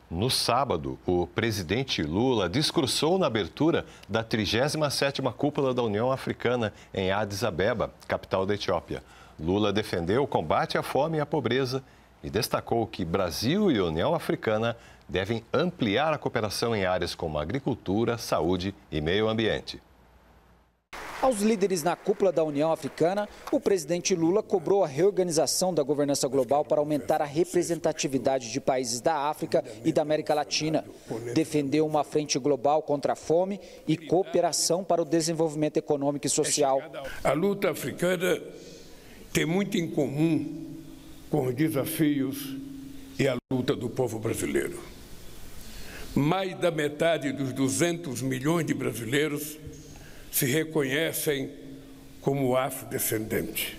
No sábado, o presidente Lula discursou na abertura da 37ª Cúpula da União Africana em Addis Abeba, capital da Etiópia. Lula defendeu o combate à fome e à pobreza e destacou que Brasil e União Africana devem ampliar a cooperação em áreas como agricultura, saúde e meio ambiente. Aos líderes na cúpula da União Africana, o presidente Lula cobrou a reorganização da governança global para aumentar a representatividade de países da África e da América Latina. Defendeu uma frente global contra a fome e cooperação para o desenvolvimento econômico e social. A luta africana tem muito em comum com os desafios e a luta do povo brasileiro. Mais da metade dos 200 milhões de brasileiros se reconhecem como afrodescendentes.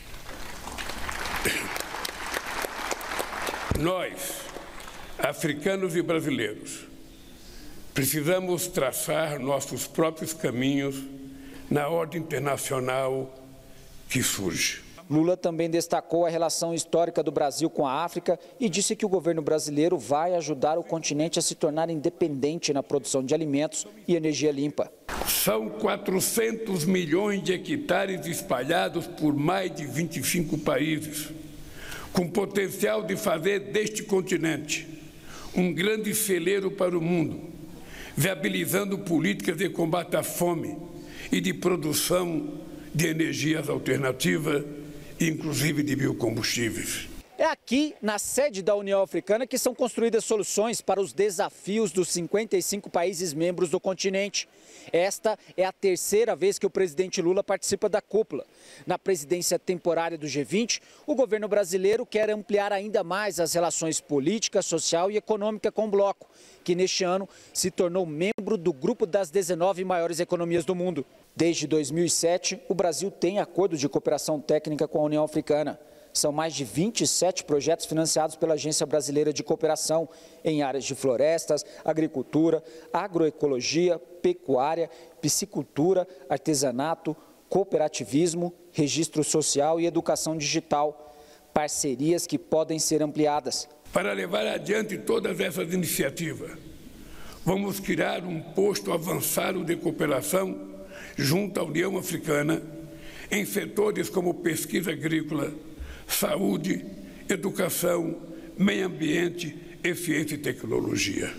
Nós, africanos e brasileiros, precisamos traçar nossos próprios caminhos na ordem internacional que surge. Lula também destacou a relação histórica do Brasil com a África e disse que o governo brasileiro vai ajudar o continente a se tornar independente na produção de alimentos e energia limpa. São 400 milhões de hectares espalhados por mais de 25 países, com potencial de fazer deste continente um grande celeiro para o mundo, viabilizando políticas de combate à fome e de produção de energias alternativas, inclusive de biocombustíveis. É aqui, na sede da União Africana, que são construídas soluções para os desafios dos 55 países membros do continente. Esta é a terceira vez que o presidente Lula participa da cúpula. Na presidência temporária do G20, o governo brasileiro quer ampliar ainda mais as relações política, social e econômica com o bloco, que neste ano se tornou membro do grupo das 19 maiores economias do mundo. Desde 2007, o Brasil tem acordo de cooperação técnica com a União Africana. São mais de 27 projetos financiados pela Agência Brasileira de Cooperação em áreas de florestas, agricultura, agroecologia, pecuária, piscicultura, artesanato, cooperativismo, registro social e educação digital. Parcerias que podem ser ampliadas. Para levar adiante todas essas iniciativas, vamos criar um posto avançado de cooperação junto à União Africana em setores como pesquisa agrícola, saúde, educação, meio ambiente e ciência e tecnologia.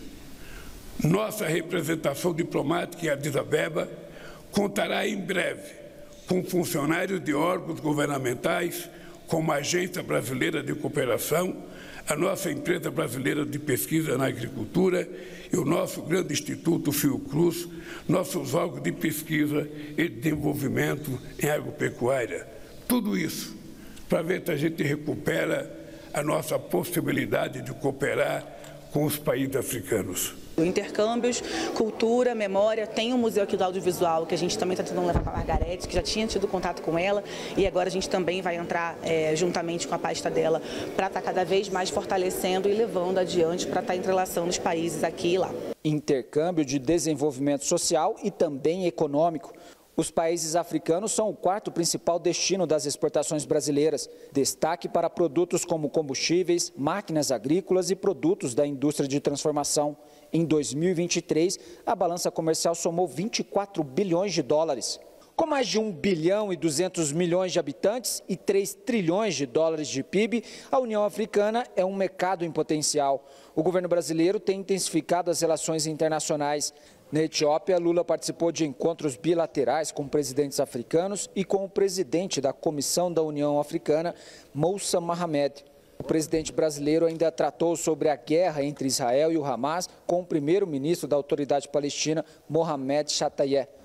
Nossa representação diplomática em Addis Abeba contará em breve com funcionários de órgãos governamentais, como a Agência Brasileira de Cooperação, a nossa empresa brasileira de pesquisa na agricultura e o nosso grande instituto Fiocruz, nossos órgãos de pesquisa e desenvolvimento em agropecuária. Tudo isso para ver se a gente recupera a nossa possibilidade de cooperar com os países africanos. Intercâmbios, cultura, memória, tem um museu aqui do audiovisual que a gente também está tentando levar para a Margarete, que já tinha tido contato com ela, e agora a gente também vai entrar juntamente com a pasta dela para estar cada vez mais fortalecendo e levando adiante para estar entrelaçando os países aqui e lá. Intercâmbio de desenvolvimento social e também econômico. Os países africanos são o quarto principal destino das exportações brasileiras. Destaque para produtos como combustíveis, máquinas agrícolas e produtos da indústria de transformação. Em 2023, a balança comercial somou 24 bilhões de dólares. Com mais de 1 bilhão e 200 milhões de habitantes e 3 trilhões de dólares de PIB, a União Africana é um mercado em potencial. O governo brasileiro tem intensificado as relações internacionais. Na Etiópia, Lula participou de encontros bilaterais com presidentes africanos e com o presidente da Comissão da União Africana, Moussa Mohamed. O presidente brasileiro ainda tratou sobre a guerra entre Israel e o Hamas com o primeiro-ministro da Autoridade Palestina, Mohamed Shtayyeh.